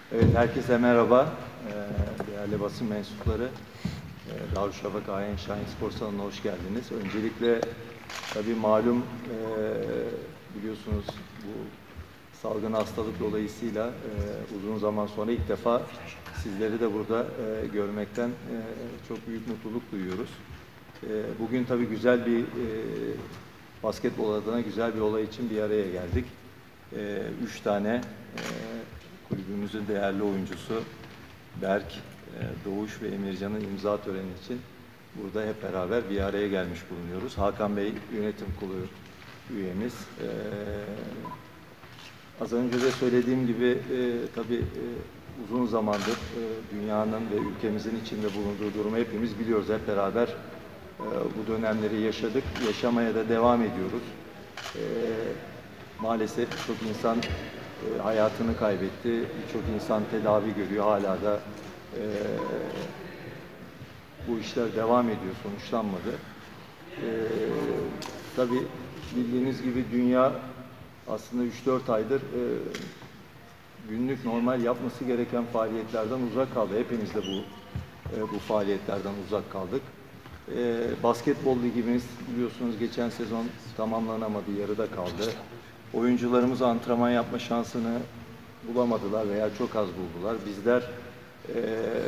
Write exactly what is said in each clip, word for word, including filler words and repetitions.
Evet, herkese merhaba. Ee, değerli basın mensupları, ee, Darüşşafaka Ayen Şahin Spor Salonu'na hoş geldiniz. Öncelikle tabii malum e, biliyorsunuz bu salgın hastalık dolayısıyla e, uzun zaman sonra ilk defa sizleri de burada e, görmekten e, çok büyük mutluluk duyuyoruz. E, bugün tabii güzel bir e, basketbol adına güzel bir olay için bir araya geldik. E, üç tane e, kulübümüzün değerli oyuncusu Berk, e, Doğuş ve Emircan'ın imza töreni için burada hep beraber bir araya gelmiş bulunuyoruz. Hakan Bey yönetim kurulu üyemiz. E, az önce de söylediğim gibi e, tabii e, uzun zamandır e, dünyanın ve ülkemizin içinde bulunduğu durumu hepimiz biliyoruz. Hep beraber e, bu dönemleri yaşadık, yaşamaya da devam ediyoruz. E, maalesef çok insan e, hayatını kaybetti, birçok insan tedavi görüyor, hala da e, bu işler devam ediyor, sonuçlanmadı. E, tabii bildiğiniz gibi dünya aslında üç dört aydır e, günlük normal yapması gereken faaliyetlerden uzak kaldı. Hepimiz de bu e, bu faaliyetlerden uzak kaldık. E, basketbol ligimiz biliyorsunuz geçen sezon tamamlanamadı, yarıda kaldı. Oyuncularımız antrenman yapma şansını bulamadılar veya çok az buldular. Bizler e,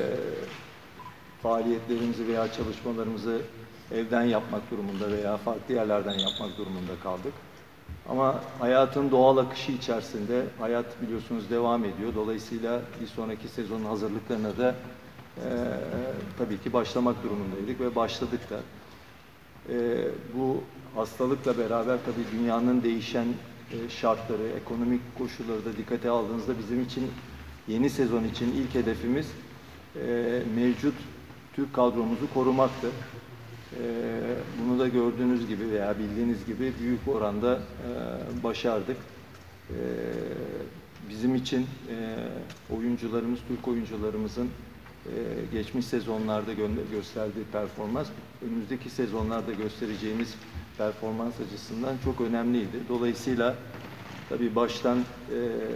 faaliyetlerimizi veya çalışmalarımızı evden yapmak durumunda veya farklı yerlerden yapmak durumunda kaldık. Ama hayatın doğal akışı içerisinde hayat biliyorsunuz devam ediyor. Dolayısıyla bir sonraki sezonun hazırlıklarına da e, tabii ki başlamak durumundaydık ve başladık da. E, bu hastalıkla beraber tabii dünyanın değişen e, şartları, ekonomik koşulları da dikkate aldığınızda bizim için yeni sezon için ilk hedefimiz e, mevcut Türk kadromuzu korumaktı. Ee, bunu da gördüğünüz gibi veya bildiğiniz gibi büyük oranda e, başardık. Ee, bizim için e, oyuncularımız, Türk oyuncularımızın e, geçmiş sezonlarda gö gösterdiği performans, önümüzdeki sezonlarda göstereceğimiz performans açısından çok önemliydi. Dolayısıyla tabii baştan e,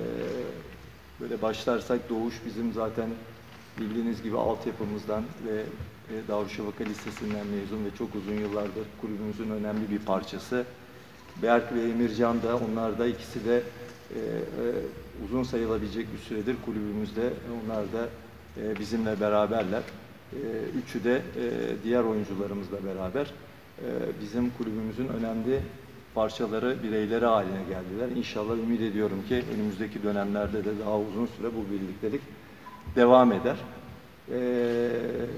böyle başlarsak Doğuş bizim zaten bildiğiniz gibi altyapımızdan ve e, Darüşşafaka Lisesi'nden mezun ve çok uzun yıllardır kulübümüzün önemli bir parçası. Berk ve Emircan da, onlar da ikisi de e, e, uzun sayılabilecek bir süredir kulübümüzde. Onlar da e, bizimle beraberler. E, üçü de e, diğer oyuncularımızla beraber e, bizim kulübümüzün önemli parçaları, bireyleri haline geldiler. İnşallah ümit ediyorum ki önümüzdeki dönemlerde de daha uzun süre bu birliktelik devam eder. Ee,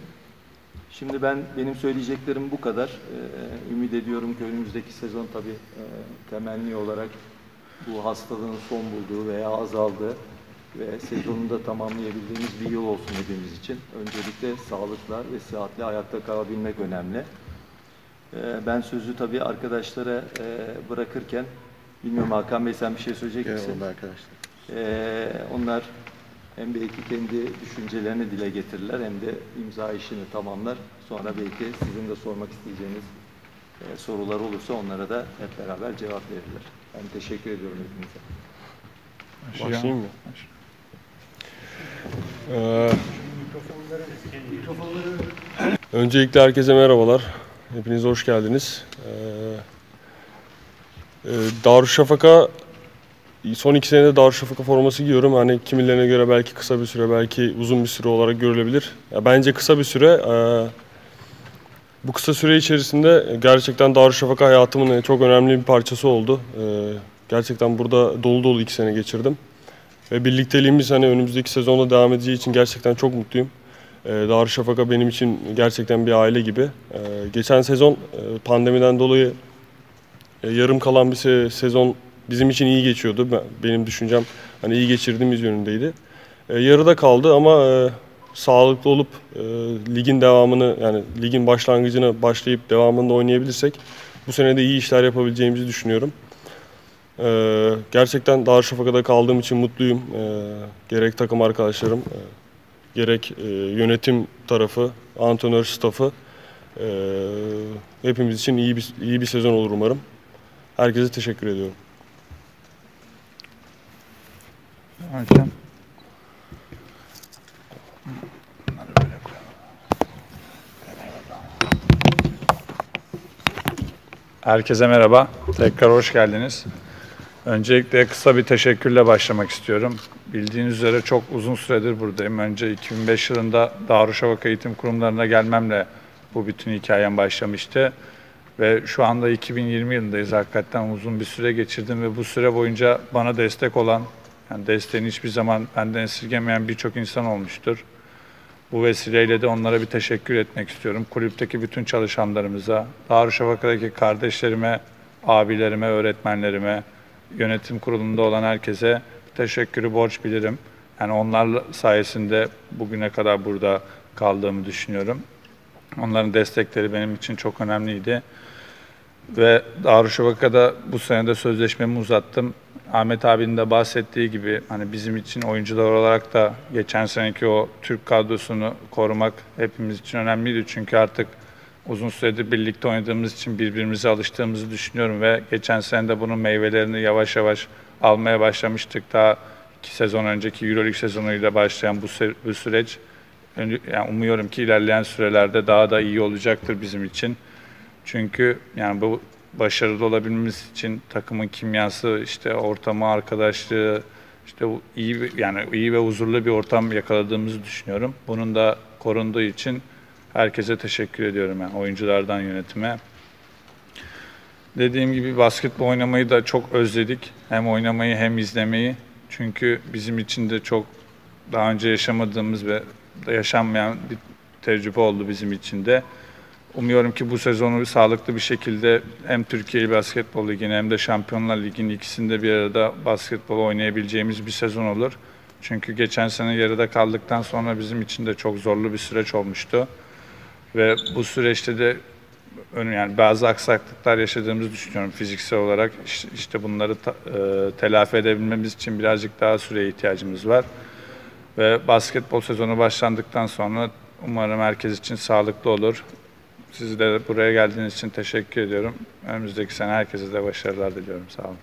şimdi ben benim söyleyeceklerim bu kadar. Ee, ümit ediyorum ki önümüzdeki sezon tabii e, temenni olarak bu hastalığın son bulduğu veya azaldığı ve sezonunu da tamamlayabildiğimiz bir yıl olsun hepimiz için. Öncelikle sağlıkla ve sıhhatle ayakta kalabilmek önemli. Ee, ben sözü tabii arkadaşlara e, bırakırken, bilmiyorum Hakan Bey sen bir şey söyleyecek misin? Evet, arkadaşlar. Ee, onlar hem belki kendi düşüncelerini dile getirirler hem de imza işini tamamlar. Sonra belki sizin de sormak isteyeceğiniz e, sorular olursa onlara da hep beraber cevap verirler. Ben teşekkür ediyorum hepinize. Başlayayım mı? Ee, öncelikle herkese merhabalar. Hepiniz hoş geldiniz. Ee, e, Darüşşafaka son iki senede Darüşşafaka forması giyiyorum. Hani kimilerine göre belki kısa bir süre, belki uzun bir süre olarak görülebilir. Ya bence kısa bir süre. Ee, bu kısa süre içerisinde gerçekten Darüşşafaka hayatımın çok önemli bir parçası oldu. Ee, gerçekten burada dolu dolu iki sene geçirdim. Ve birlikteliğimiz hani önümüzdeki sezonda devam edeceği için gerçekten çok mutluyum. Ee, Darüşşafaka benim için gerçekten bir aile gibi. Ee, geçen sezon e, pandemiden dolayı e, yarım kalan bir se sezon bizim için iyi geçiyordu. Benim düşüncem hani iyi geçirdiğimiz yönündeydi. E, yarıda kaldı ama e, sağlıklı olup e, ligin devamını, yani ligin başlangıcını başlayıp devamında oynayabilirsek bu sene de iyi işler yapabileceğimizi düşünüyorum. E, gerçekten Darüşşafaka'da kaldığım için mutluyum. E, gerek takım arkadaşlarım, e, gerek e, yönetim tarafı, antrenör stafı. E, hepimiz için iyi bir, iyi bir sezon olur umarım. Herkese teşekkür ediyorum. Hakem. Herkese merhaba. Tekrar hoş geldiniz. Öncelikle kısa bir teşekkürle başlamak istiyorum. Bildiğiniz üzere çok uzun süredir buradayım. Önce iki bin beş yılında Darüşşafaka Eğitim Kurumlarına gelmemle bu bütün hikayem başlamıştı. Ve şu anda iki bin yirmi yılındayız. Hakikaten uzun bir süre geçirdim ve bu süre boyunca bana destek olan, yani desteğini hiçbir zaman benden esirgemeyen birçok insan olmuştur. Bu vesileyle de onlara bir teşekkür etmek istiyorum. Kulüpteki bütün çalışanlarımıza, Darüşşafaka'daki kardeşlerime, abilerime, öğretmenlerime, yönetim kurulunda olan herkese teşekkürü borç bilirim. Yani onlar sayesinde bugüne kadar burada kaldığımı düşünüyorum. Onların destekleri benim için çok önemliydi. Ve Darüşşafaka'da bu sene de sözleşmemi uzattım. Ahmet abinin de bahsettiği gibi hani bizim için oyuncular olarak da geçen seneki o Türk kadrosunu korumak hepimiz için önemliydi. Çünkü artık uzun süredir birlikte oynadığımız için birbirimize alıştığımızı düşünüyorum ve geçen sene de bunun meyvelerini yavaş yavaş almaya başlamıştık. Daha iki sezon önceki Euroleague sezonuyla başlayan bu, sü- bu süreç yani umuyorum ki ilerleyen sürelerde daha da iyi olacaktır bizim için. Çünkü yani bu başarılı olabilmemiz için takımın kimyası, işte ortamı, arkadaşlığı, işte iyi yani iyi ve huzurlu bir ortam yakaladığımızı düşünüyorum. Bunun da korunduğu için herkese teşekkür ediyorum yani oyunculardan yönetime. Dediğim gibi basketbol oynamayı da çok özledik. Hem oynamayı hem izlemeyi. Çünkü bizim için de çok daha önce yaşamadığımız ve yaşanmayan bir tecrübe oldu bizim için de. Umuyorum ki bu sezonu sağlıklı bir şekilde hem Türkiye Basketbol Ligi'ni hem de Şampiyonlar Ligi'nin ikisinde bir arada basketbol oynayabileceğimiz bir sezon olur. Çünkü geçen sene yarıda kaldıktan sonra bizim için de çok zorlu bir süreç olmuştu. Ve bu süreçte de yani bazı aksaklıklar yaşadığımızı düşünüyorum fiziksel olarak. İşte, işte bunları ta, e, telafi edebilmemiz için birazcık daha süreye ihtiyacımız var. Ve basketbol sezonu başlandıktan sonra umarım herkes için sağlıklı olur. Siz de buraya geldiğiniz için teşekkür ediyorum. Önümüzdeki sene herkese de başarılar diliyorum. Sağ olun.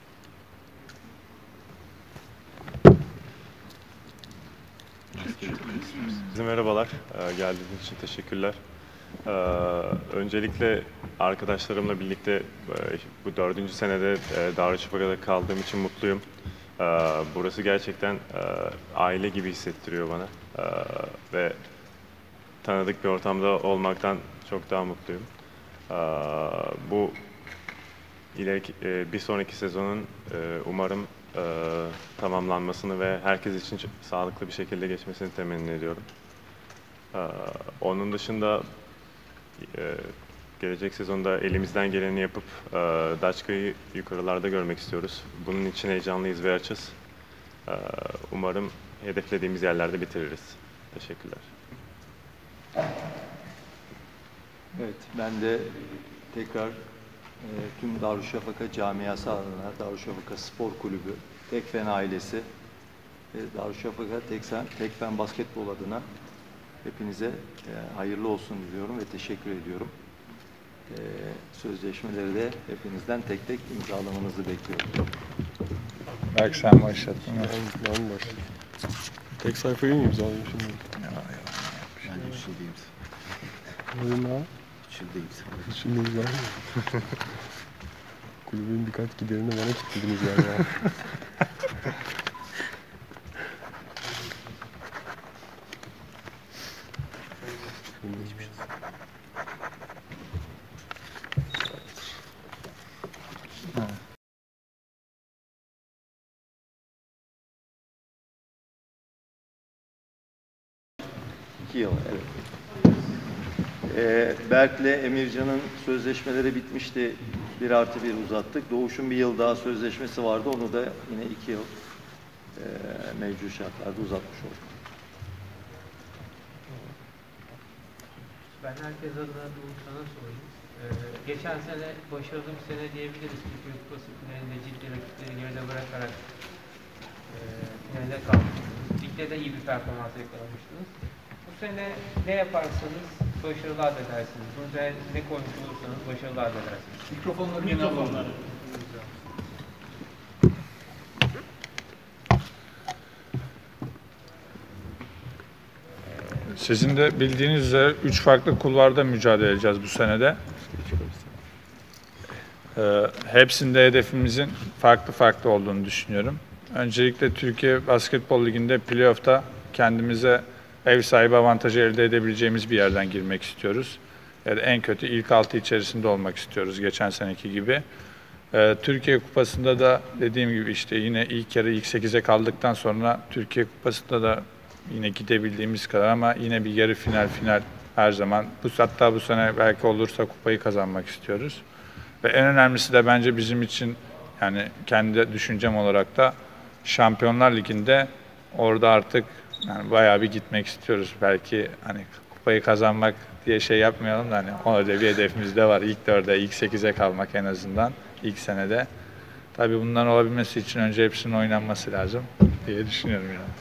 Size merhabalar. Geldiğiniz için teşekkürler. Öncelikle arkadaşlarımla birlikte bu dördüncü senede Darüşşafaka'da kaldığım için mutluyum. Burası gerçekten aile gibi hissettiriyor bana. Ve tanıdık bir ortamda olmaktan çok daha mutluyum. Bu ileriki, bir sonraki sezonun umarım tamamlanmasını ve herkes için sağlıklı bir şekilde geçmesini temenni ediyorum. Onun dışında gelecek sezonda elimizden geleni yapıp Daçka'yı yukarılarda görmek istiyoruz. Bunun için heyecanlıyız ve açız. Umarım hedeflediğimiz yerlerde bitiririz. Teşekkürler. Evet, ben de tekrar e, tüm Darüşşafaka camiası adına, Darüşşafaka Spor Kulübü, Tekfen ailesi ve Darüşşafaka Tekfen, Tekfen Basketbol adına hepinize e, hayırlı olsun diliyorum ve teşekkür ediyorum. E, sözleşmeleri de hepinizden tek tek imzalamanızı bekliyorum. Belki sen başlattın. Ben, ben başladım. Tek sayfayı mı imzalayayım şimdi? Ben de içindeyim. Neyim ha? İçindeyim. Şimdi imzalayayım. Kulübün birkaç giderini bana kilitlediniz galiba. İki yıl, evet. Ee, Berk'le Emircan'ın sözleşmeleri bitmişti. Bir artı bir uzattık. Doğuş'un bir yıl daha sözleşmesi vardı. Onu da yine iki yıl e, mevcut şartlarda uzatmış olduk. Ben herkes adına Doğuş sana sorayım. Ee, geçen sene başarılı bir sene diyebiliriz. Türkiye Kupası finalinde ciddi rakipleri geride bırakarak e, finalde kalmıştınız. Ligde de iyi bir performans yakalamıştınız. Bu sene ne yaparsanız başarılı addedersiniz. Burada ne koymuş olursanız başarılı addedersiniz. Mikrofonları genel alanlar. Sizin de bildiğiniz üzere üç farklı kulvarda mücadele edeceğiz bu senede. Ee, hepsinde hedefimizin farklı farklı olduğunu düşünüyorum. Öncelikle Türkiye Basketbol Ligi'nde playoff'ta kendimize ev sahibi avantajı elde edebileceğimiz bir yerden girmek istiyoruz. Yani en kötü ilk altı içerisinde olmak istiyoruz geçen seneki gibi. Ee, Türkiye Kupası'nda da dediğim gibi işte yine ilk yarı ilk sekize kaldıktan sonra Türkiye Kupası'nda da yine gidebildiğimiz kadar ama yine bir yarı final final her zaman. Bu, hatta bu sene belki olursa kupayı kazanmak istiyoruz. Ve en önemlisi de bence bizim için yani kendi düşüncem olarak da Şampiyonlar Ligi'nde orada artık yani bayağı bir gitmek istiyoruz. Belki hani kupayı kazanmak diye şey yapmayalım da hani orada bir hedefimiz de var. İlk dörde, ilk sekize kalmak en azından ilk senede. Tabii bunların olabilmesi için önce hepsinin oynanması lazım diye düşünüyorum yani.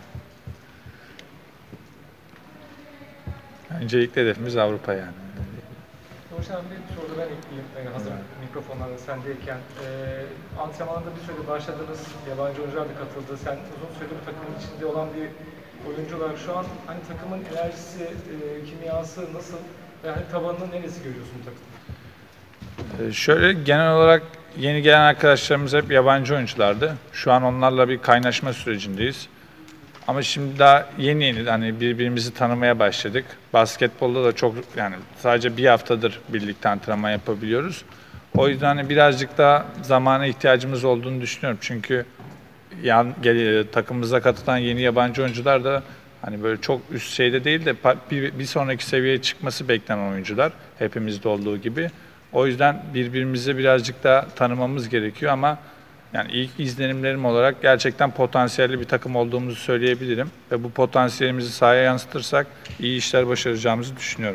Öncelikle hedefimiz Avrupa yani. Doğuşan abi bir soru ben ekleyeyim. Yani hazır mikrofonlarda sendeyken. E, antrenmanda bir süre başladınız. Yabancı oyuncular da katıldı. Sen uzun süredir takımın içinde olan bir oyuncu olarak şu an hani takımın enerjisi, e, kimyası nasıl ve hani tabanını neresi görüyorsun bu takımın? Ee, şöyle genel olarak yeni gelen arkadaşlarımız hep yabancı oyunculardı. Şu an onlarla bir kaynaşma sürecindeyiz. Ama şimdi daha yeni yeni hani birbirimizi tanımaya başladık. Basketbolda da çok yani sadece bir haftadır birlikte antrenman yapabiliyoruz. O yüzden hani birazcık daha zamana ihtiyacımız olduğunu düşünüyorum. Çünkü yan, gel, takımımıza katılan yeni yabancı oyuncular da hani böyle çok üst şeyde değil de bir, bir sonraki seviyeye çıkması beklenen oyuncular. Hepimizde olduğu gibi. O yüzden birbirimizi birazcık daha tanımamız gerekiyor ama yani ilk izlenimlerim olarak gerçekten potansiyelli bir takım olduğumuzu söyleyebilirim. Ve bu potansiyelimizi sahaya yansıtırsak iyi işler başaracağımızı düşünüyorum.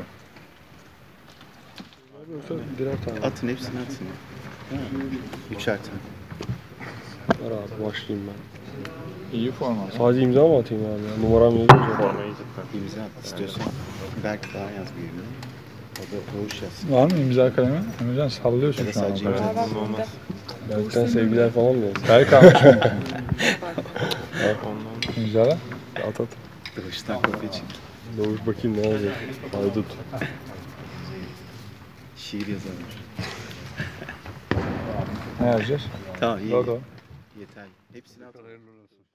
Atın hepsini atın. Üçer tane. Ver abi başlayayım ben. İyi forma. Sadece imza mı atayım abi ya? Numaram yazıyor. Formayı cidden. İmza at. İstiyorsan belki daha yaz bir yerine. O da Doğuş yazsın. Var mı imza kalemi? Emrecan sallıyorsun Ya da şu an. sadece imza at. Olmaz. Belki sevgiler falan mı yazsın? Berk almış mı? Ondan İmzala. At at. Doğuştan kopya çek. Doğuş bakayım ne olacak. Haydut. Şiir yazarmış. Ne yazacağız? Tamam iyi. Dodo. Yeterli. Hepsini at.